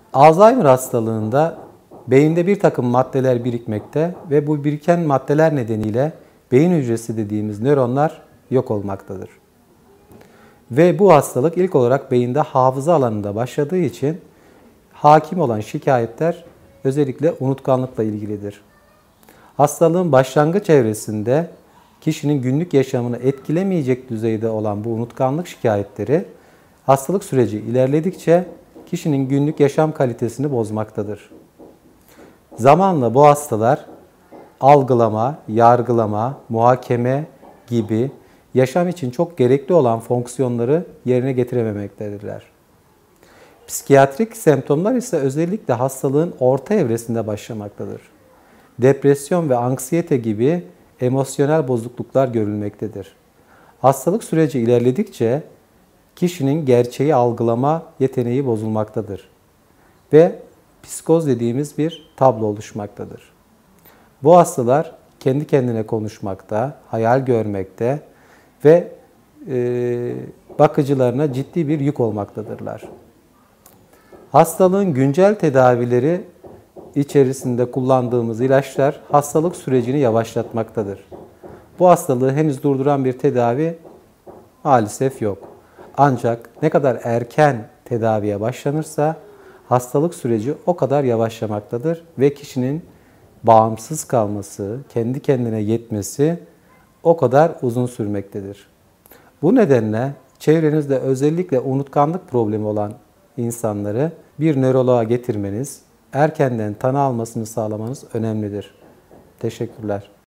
Alzheimer hastalığında beyinde bir takım maddeler birikmekte ve bu biriken maddeler nedeniyle beyin hücresi dediğimiz nöronlar yok olmaktadır. Ve bu hastalık ilk olarak beyinde hafıza alanında başladığı için hakim olan şikayetler özellikle unutkanlıkla ilgilidir. Hastalığın başlangıç evresinde kişinin günlük yaşamını etkilemeyecek düzeyde olan bu unutkanlık şikayetleri hastalık süreci ilerledikçe kişinin günlük yaşam kalitesini bozmaktadır. Zamanla bu hastalar algılama, yargılama, muhakeme gibi yaşam için çok gerekli olan fonksiyonları yerine getirememektedirler. Psikiyatrik semptomlar ise özellikle hastalığın orta evresinde başlamaktadır. Depresyon ve anksiyete gibi emosyonel bozukluklar görülmektedir. Hastalık süreci ilerledikçe kişinin gerçeği algılama yeteneği bozulmaktadır ve psikoz dediğimiz bir tablo oluşmaktadır. Bu hastalar kendi kendine konuşmakta, hayal görmekte ve bakıcılarına ciddi bir yük olmaktadırlar. Hastalığın güncel tedavileri içerisinde kullandığımız ilaçlar hastalık sürecini yavaşlatmaktadır. Bu hastalığı henüz durduran bir tedavi maalesef yok. Ancak ne kadar erken tedaviye başlanırsa hastalık süreci o kadar yavaşlamaktadır ve kişinin bağımsız kalması, kendi kendine yetmesi o kadar uzun sürmektedir. Bu nedenle çevrenizde özellikle unutkanlık problemi olan insanları bir nöroloğa getirmeniz, erkenden tanı almasını sağlamanız önemlidir. Teşekkürler.